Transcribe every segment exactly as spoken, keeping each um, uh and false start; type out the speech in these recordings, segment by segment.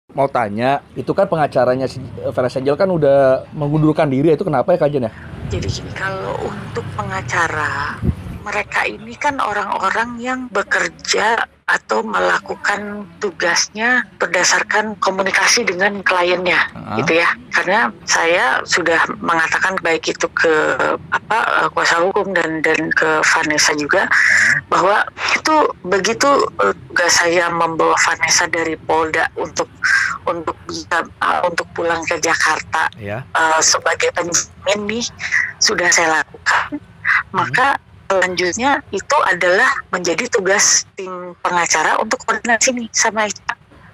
Mau tanya, itu kan pengacaranya si Vanessa Angel kan udah mengundurkan diri, itu kenapa ya Kak Jen ya? Jadi gini, kalau untuk pengacara, mereka ini kan orang-orang yang bekerja atau melakukan tugasnya berdasarkan komunikasi dengan kliennya, Uh-huh. gitu ya. Karena saya sudah mengatakan baik itu ke apa kuasa hukum dan dan ke Vanessa juga, uh-huh, bahwa itu begitu uh, tugas saya membawa Vanessa dari Polda untuk untuk bisa uh, untuk pulang ke Jakarta, yeah, uh, sebagai penjamin nih sudah saya lakukan, maka hmm. selanjutnya itu adalah menjadi tugas tim pengacara untuk koordinasi nih sama Ica.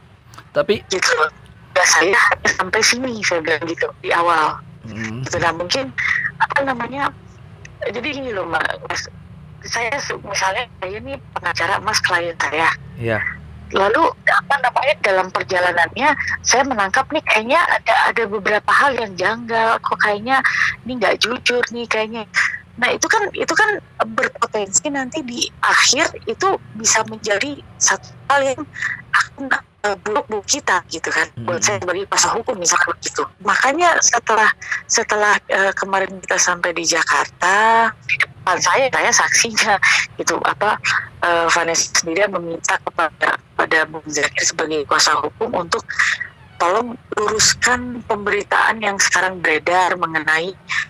Tapi gitu, tugas saya hanya sampai sini, saya bilang gitu di awal. Hmm. Gitu, nah mungkin apa namanya, jadi gini loh Mas, saya misalnya saya ini pengacara Mas, klien saya. Iya. Yeah. Lalu apa namanya, dalam perjalanannya saya menangkap nih kayaknya ada ada beberapa hal yang janggal, kok kayaknya ini nggak jujur nih kayaknya. Nah itu kan itu kan berpotensi nanti di akhir itu bisa menjadi satu hal yang akan uh, buruk buat kita gitu kan, hmm. buat saya sebagai kuasa hukum misalnya begitu. Makanya setelah setelah uh, kemarin kita sampai di Jakarta, di depan saya saya saksinya gitu apa uh, Vanessa sendiri meminta kepada pada Bung Zakir sebagai kuasa hukum untuk tolong luruskan pemberitaan yang sekarang beredar mengenai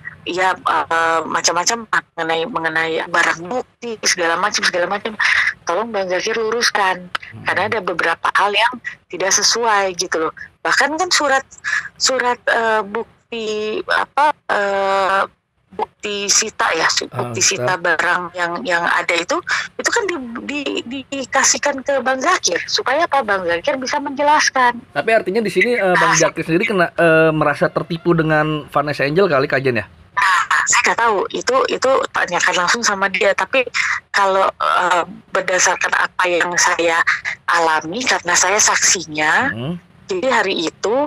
ya uh, macam-macam mengenai mengenai barang bukti segala macam segala macam, tolong Bang Zakir luruskan, hmm. karena ada beberapa hal yang tidak sesuai gitu loh. Bahkan kan surat surat uh, bukti apa uh, bukti sita ya bukti uh, sita barang yang yang ada itu itu kan di, di, di, dikasihkan ke Bang Zakir supaya apa, Bang Zakir bisa menjelaskan. Tapi artinya di sini uh, Bang Zakir sendiri kena uh, merasa tertipu dengan Vanessa Angel kali Kak Jen ya? Nah, saya nggak tahu, itu itu tanyakan langsung sama dia. Tapi kalau uh, berdasarkan apa yang saya alami karena saya saksinya, hmm. jadi hari itu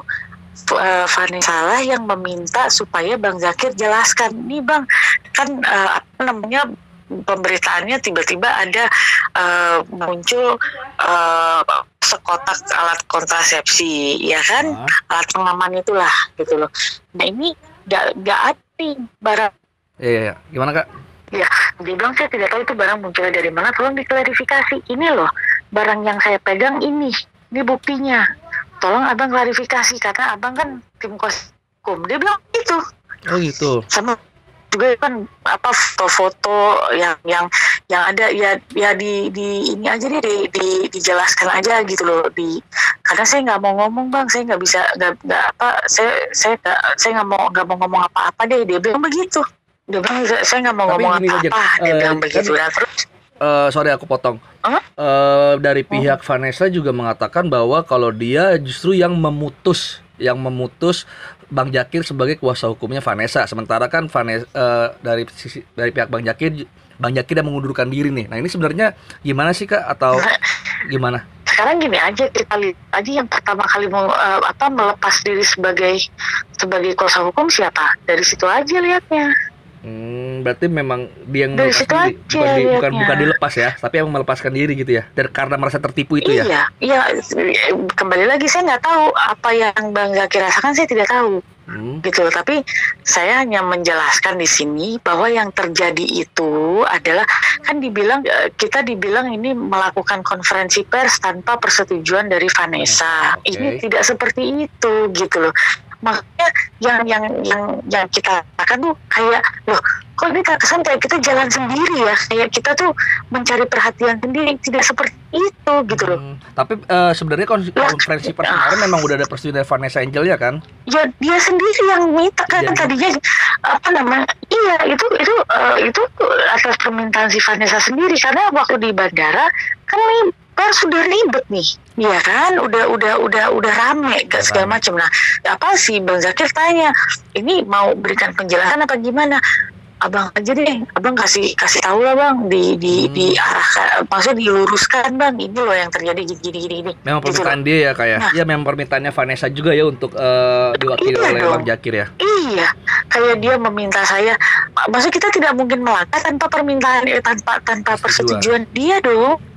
uh, Vanessa lah yang meminta supaya Bang Zakir jelaskan. Nih Bang, kan uh, apa namanya pemberitaannya tiba-tiba ada uh, muncul uh, sekotak alat kontrasepsi, ya kan, hmm. alat pengaman itulah gitu loh. Nah ini nggak nggak ada barang. Iya, iya, gimana Kak? Ya, dia bilang saya tidak tahu itu barang munculnya dari mana, tolong diklarifikasi. Ini loh, barang yang saya pegang ini, ini buktinya. Tolong abang klarifikasi, karena abang kan tim kuasa hukum. Dia bilang gitu. Oh gitu. Sama juga kan apa foto-foto yang yang yang ada ya ya di di ini aja deh di, di dijelaskan aja gitu loh, di karena saya nggak mau ngomong Bang, saya nggak bisa nggak nggak apa saya saya nggak saya nggak mau nggak mau ngomong apa-apa deh, dia bilang begitu. Dia bilang saya nggak mau Tapi ngomong apa-apa, aja, dia uh, bilang begitu. Kan, terus uh, sorry aku potong. Huh? Uh, dari pihak uh-huh. Vanessa juga mengatakan bahwa kalau dia justru yang memutus yang memutus Bang Zakir sebagai kuasa hukumnya Vanessa, sementara kan Vanessa uh, dari sisi dari pihak Bang Zakir Bang Zakir yang mengundurkan diri nih. Nah ini sebenarnya gimana sih Kak, atau gimana? Sekarang gini aja, kita lihat aja yang pertama kali mau uh, apa melepas diri sebagai sebagai kuasa hukum siapa, dari situ aja lihatnya. Hmm, berarti memang dia yang dari melepaskan diri, bukan, di, bukan bukan dilepas ya, tapi yang melepaskan diri gitu ya, dan karena merasa tertipu itu iya, ya. Iya, kembali lagi saya nggak tahu apa yang Bang Zakir rasakan, saya tidak tahu. Hmm. Gitu, tapi saya hanya menjelaskan di sini bahwa yang terjadi itu adalah kan dibilang kita dibilang ini melakukan konferensi pers tanpa persetujuan dari Vanessa. Okay. Ini tidak seperti itu gitu loh. Makanya yang yang yang yang kita katakan tuh kayak loh, kok ini terkesan kayak kita jalan sendiri ya, kayak kita tuh mencari perhatian sendiri, tidak seperti itu gitu loh. Hmm, tapi uh, sebenarnya konferensi pers kemarin memang udah ada persetujuan dari Vanessa Angel ya kan? Ya dia sendiri yang minta kan ya, tadinya apa namanya? Iya itu itu uh, itu atas permintaan si Vanessa sendiri, karena waktu di bandara kan nih kan sudah ribet nih, ya kan, udah udah udah udah rame gak segala macam. Nah, apa sih Bang Zakir tanya, ini mau berikan penjelasan apa gimana? Abang aja deh, abang kasih kasih tahu lah Bang, di di hmm. diarahkan, maksudnya diluruskan Bang, ini loh yang terjadi gini gini gini. Memang permintaan gitu dia ya kayak, nah, ya memang permintaannya Vanessa juga ya untuk uh, diwakili iya oleh dong. Bang Zakir ya. Iya, kayak dia meminta saya, maksudnya kita tidak mungkin melangkah tanpa permintaan, eh, tanpa tanpa persetujuan dia dong.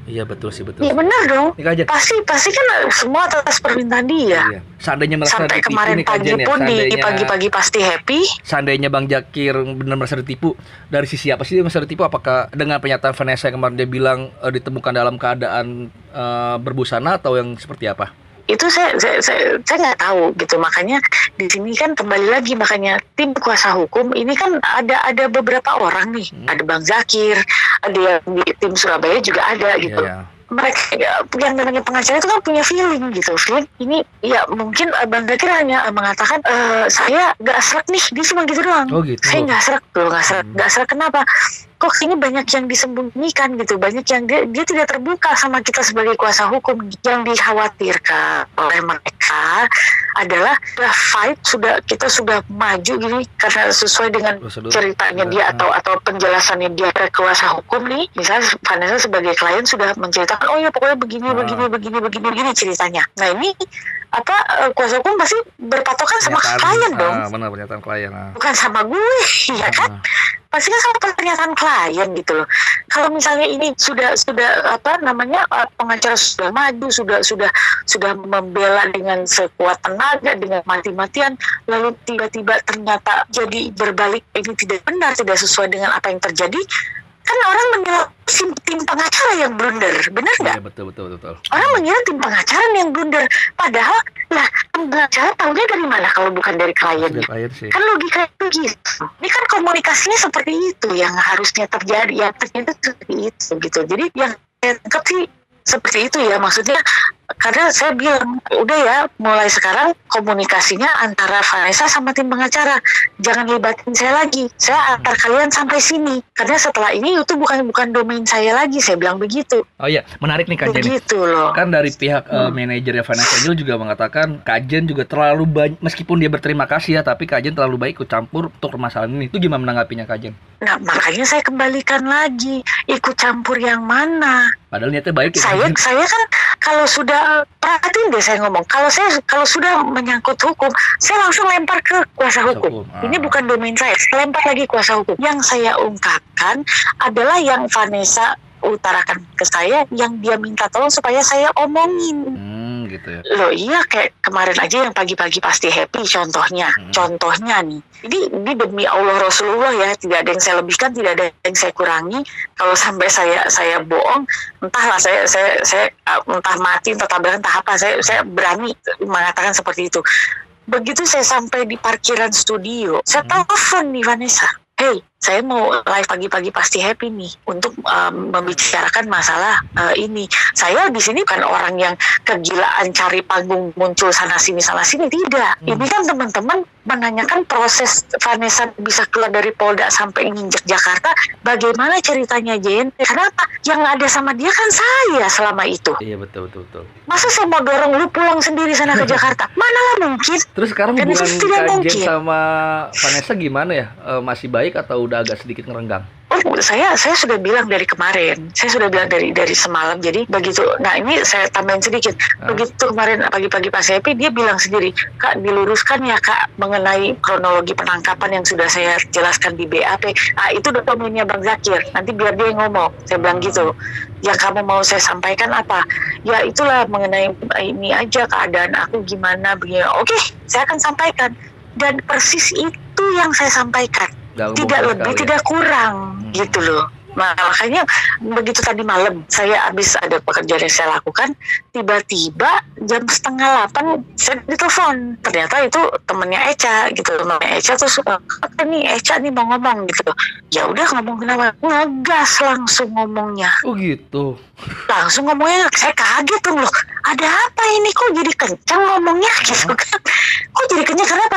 Iya betul sih, betul Iya sih. benar dong. Nih Kak Jen, Pasti pasti kan semua atas permintaan dia. iya. Seandainya merasa Sampai ditipu kemarin nih Kak pagi Jen ya, pun di seandainya pagi-pagi pasti happy. seandainya Bang Jakir benar merasa ditipu, dari sisi apa sih dia merasa ditipu? Apakah dengan pernyataan Vanessa yang kemarin dia bilang eh, ditemukan dalam keadaan eh, berbusana atau yang seperti apa? Itu saya saya saya saya nggak tahu gitu, makanya di sini kan kembali lagi, makanya tim kuasa hukum ini kan ada ada beberapa orang nih, Hmm. ada Bang Zakir, ada yang di tim Surabaya juga ada gitu. Iya, Mereka ya, yang namanya pengacara itu kan punya feeling gitu, feeling ini ya mungkin eh, Bang Zakir hanya eh, mengatakan eh, saya nggak serak nih, dia cuma gitu doang. Oh, gitu. Saya nggak serak loh, nggak serak, Hmm. nggak serak kenapa? Kok ini banyak yang disembunyikan gitu, banyak yang dia, dia tidak terbuka sama kita sebagai kuasa hukum. Yang dikhawatirkan oleh mereka adalah sudah fight, sudah kita sudah maju gini karena sesuai dengan Prosedur. ceritanya Iya, dia ah. atau atau penjelasannya dia ke kuasa hukum nih, misalnya Vanessa sebagai klien sudah menceritakan, oh ya pokoknya begini Ah. begini begini begini begini ceritanya. Nah ini apa eh, kuasa hukum pasti berpatokan sama Pernyataan, klien dong, ah, benar pernyataan klien. Ah. bukan sama gue, ya kan? Pasti kan sama pernyataan klien gitu loh. Kalau misalnya ini sudah sudah apa namanya eh, pengacara sudah maju, sudah sudah sudah membela dengan sekuat tenaga, dengan mati-matian, lalu tiba-tiba ternyata jadi berbalik, ini tidak benar, tidak sesuai dengan apa yang terjadi, kan orang menilai si tim pengacara yang blunder, benar nggak? Iya betul betul betul. Orang mengira tim pengacara yang blunder, padahal lah tim pengacara tahunya dari mana kalau bukan dari kliennya? Sudah klien sih. Kan logika itu gitu. Ini kan komunikasinya seperti itu yang harusnya terjadi, yang ternyata seperti itu gitu. Jadi yang saya tangkap sih seperti itu ya, maksudnya karena saya bilang udah ya mulai sekarang komunikasinya antara Vanessa sama tim pengacara, jangan libatin saya lagi, saya antar kalian sampai sini karena setelah ini itu bukan bukan domain saya lagi, saya bilang begitu. Oh iya, menarik nih Kak Jen. Begitu loh. Kan dari pihak eh, Hmm. manajernya Vanessa Angel juga mengatakan Kak Jen juga terlalu banyak, meskipun dia berterima kasih ya, tapi Kak Jen terlalu baik ikut campur untuk permasalahan ini. Itu gimana menanggapinya Kak Jen? Nah makanya saya kembalikan lagi, ikut campur yang mana? Padahal niatnya baik ya. Saya Kak Jen. saya kan kalau sudah perhatiin deh saya ngomong, kalau saya kalau sudah menyangkut hukum, saya langsung lempar ke kuasa hukum. hukum, ah. Ini bukan domain saya, saya lempar lagi kuasa hukum. Yang saya ungkapkan adalah yang Vanessa utarakan ke saya, yang dia minta tolong supaya saya omongin. Hmm, gitu ya. Loh iya, kayak kemarin aja yang pagi-pagi pasti happy contohnya. Hmm. Contohnya nih. Ini, ini demi Allah Rasulullah ya, tidak ada yang saya lebihkan, tidak ada yang saya kurangi. Kalau sampai saya saya bohong, entahlah saya saya saya uh, entah mati, entah tabrakan, entah apa, saya saya berani mengatakan seperti itu. Begitu saya sampai di parkiran studio, saya Hmm. telepon nih Vanessa. Hey, saya mau live pagi-pagi pasti happy nih untuk um, membicarakan masalah uh, ini. Saya di sini bukan orang yang kegilaan cari panggung muncul sana sini sana sini, tidak. Hmm. Ini kan teman-teman menanyakan proses Vanessa bisa keluar dari Polda sampai nginjek Jakarta, bagaimana ceritanya Jen? Kenapa? Yang ada sama dia kan saya selama itu. Iya betul betul betul. Masa saya mau dorong lu pulang sendiri sana ke Jakarta? Mana lah mungkin. Terus sekarang Dan hubungan itu tidak Kak Jen mungkin. sama Vanessa gimana ya? Eh, masih baik atau udah agak sedikit ngerenggang? Oh, saya saya sudah bilang dari kemarin, saya sudah bilang dari dari semalam. Jadi begitu. Nah ini saya tambahin sedikit. Ah. Begitu kemarin pagi-pagi Pak Sepi, dia bilang sendiri, Kak diluruskan ya Kak mengenai kronologi penangkapan yang sudah saya jelaskan di B A P. Ah itu domainnya Bang Zakir. Nanti biar dia yang ngomong. Saya bilang gitu. Yang kamu mau saya sampaikan apa? Ya itulah mengenai ini aja keadaan aku gimana begini. Oke, saya akan sampaikan. Dan persis itu yang saya sampaikan. Nggak Tidak ngomong lebih, sekali ya? tidak kurang, Hmm. gitu loh. Nah, makanya begitu tadi malam saya habis ada pekerjaan yang saya lakukan, tiba-tiba jam setengah delapan saya ditelepon. Ternyata itu temennya Eca gitu, temennya Eca terus apa nih Eca nih mau ngomong gitu. Ya udah ngomong kenapa? Ngegas langsung ngomongnya, Oh gitu. langsung ngomongnya. Saya kaget dong loh. Ada apa ini kok jadi kencang ngomongnya gitu kan? Kok jadi kencang kenapa?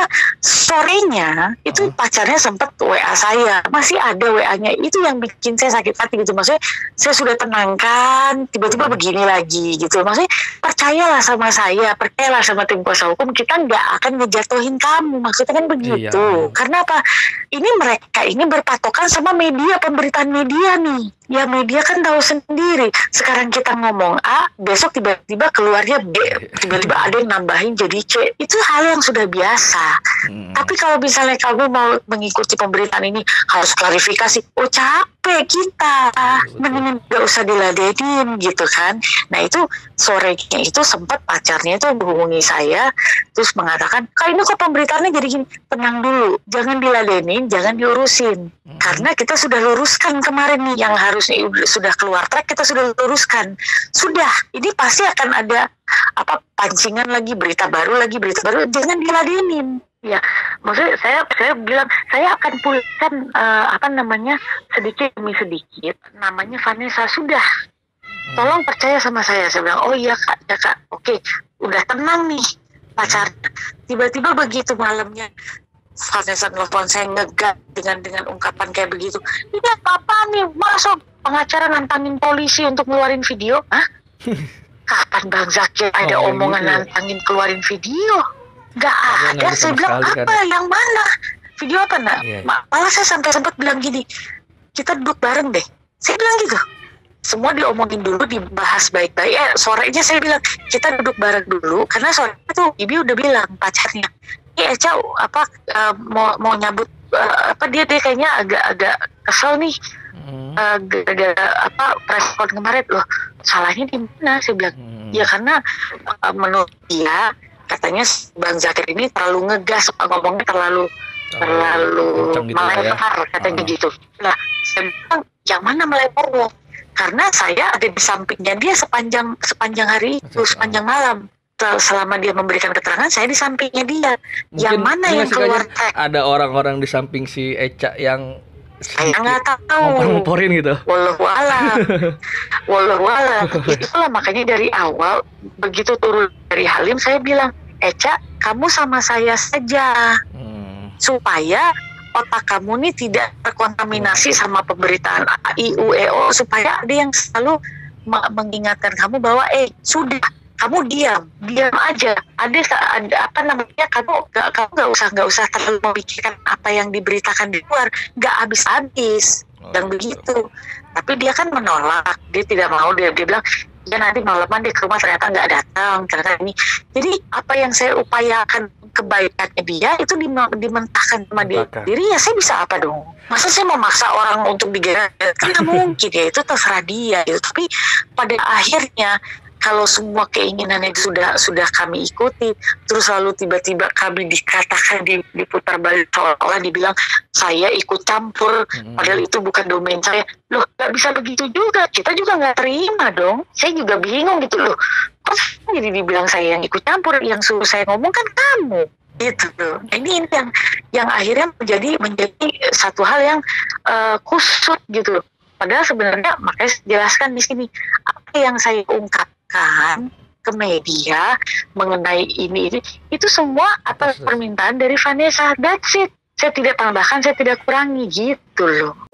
Sorenya itu Oh. pacarnya sempat W A saya, masih ada W A-nya. Itu yang bikin saya sakit hati gitu. Maksudnya saya sudah tenangkan, tiba-tiba begini lagi gitu. Maksudnya percayalah sama saya, percayalah sama tim kuasa hukum, kita nggak akan ngejatuhin kamu. Maksudnya kan begitu. Iya. Karena apa? Ini mereka ini berpatokan sama media, pemberitaan media nih. Ya media kan tahu sendiri. Sekarang kita ngomong A, besok tiba-tiba keluarnya B, tiba-tiba ada yang nambahin jadi C. Itu hal yang sudah biasa. Hmm. Tapi kalau misalnya kamu mau mengikuti pemberitaan ini harus klarifikasi. Oh capek kita, mendingan gak usah diladenin gitu kan. Nah itu sorenya itu sempat pacarnya itu menghubungi saya terus mengatakan, kak ini kok pemberitaannya jadi gini. Tenang dulu, jangan diladenin, jangan diurusin. Hmm. Karena kita sudah luruskan kemarin nih yang harusnya sudah keluar track, kita sudah luruskan. Sudah, ini pasti akan ada apa pancingan lagi, berita baru lagi, berita baru, jangan diladenin. Ya, maksudnya saya saya bilang saya akan pulihkan uh, apa namanya sedikit demi sedikit. Namanya Vanessa sudah. Tolong percaya sama saya. Saya bilang, oh iya kak, ya kak, oke, udah tenang nih pacar. Tiba-tiba begitu malamnya Vanessa nelfon saya ngegat dengan dengan ungkapan kayak begitu. Ini apa nih, masuk pengacara nantangin polisi untuk ngeluarin video? Hah? Kapan Bang Zakir ada oh, omongan gitu. Nantangin keluarin video? Gak ada, saya bilang apa, kan? Yang mana? Video apa nak? Yeah. Malah saya sampai sempat bilang gini, kita duduk bareng deh. Saya bilang gitu. Semua diomongin dulu, dibahas baik-baik. Eh, sorenya saya bilang, kita duduk bareng dulu. Karena sore itu Ibi udah bilang, pacarnya, ini Eca apa, uh, mau, mau nyabut, uh, apa dia, dia kayaknya agak-agak kesel nih. Hmm. Uh, gara-gara apa, respon kemarin. Loh, salahnya di mana? Saya bilang, hmm. ya karena uh, menurut dia, katanya Bang Zakir ini terlalu ngegas, ngomongnya terlalu oh, terlalu gitu melebar ya? Katanya oh. gitu. Nah, saya bilang yang mana melebarnya? Karena saya ada di sampingnya dia sepanjang sepanjang hari itu, sepanjang malam. Selama dia memberikan keterangan, saya di sampingnya dia. Mungkin yang mana yang keluar teks? Ada orang-orang di samping si Eca yang saya nggak tahu. Ngompor-ngomporin gitu. Wallahualam. Wallahualam. Itulah makanya dari awal begitu turun dari Halim saya bilang, Eca, kamu sama saya saja. Hmm. Supaya otak kamu nih tidak terkontaminasi sama pemberitaan A I U E O, supaya ada yang selalu mengingatkan kamu bahwa eh sudah kamu diam, diam aja. Ada, ada apa namanya kamu gak, kamu nggak usah nggak usah terlalu memikirkan apa yang diberitakan di luar, nggak habis-habis oh, dan begitu. Tapi dia kan menolak, dia tidak mau, dia dia bilang ya nanti malaman dia ke rumah ternyata nggak datang, ternyata ini. Jadi apa yang saya upayakan kebaikannya dia itu dimentahkan sama dia diri, ya saya bisa apa dong? Masa saya memaksa orang untuk digerak? Karena mungkin ya itu terserah dia gitu. Tapi pada akhirnya kalau semua keinginannya sudah sudah kami ikuti, terus lalu tiba-tiba kami dikatakan diputar balik seolah-olah dibilang saya ikut campur, hmm. padahal itu bukan domain saya. Loh, nggak bisa begitu juga. Kita juga nggak terima dong. Saya juga bingung gitu loh. Kok jadi dibilang saya yang ikut campur, yang suruh saya ngomong kan kamu. Gitu loh. Nah, ini yang yang akhirnya menjadi menjadi satu hal yang uh, kusut gitu loh. Padahal sebenarnya makanya jelaskan di sini apa yang saya ungkap kan ke media mengenai ini ini itu semua atas permintaan dari Vanessa. That's it. Saya tidak tambahkan, saya tidak kurangi gitu loh.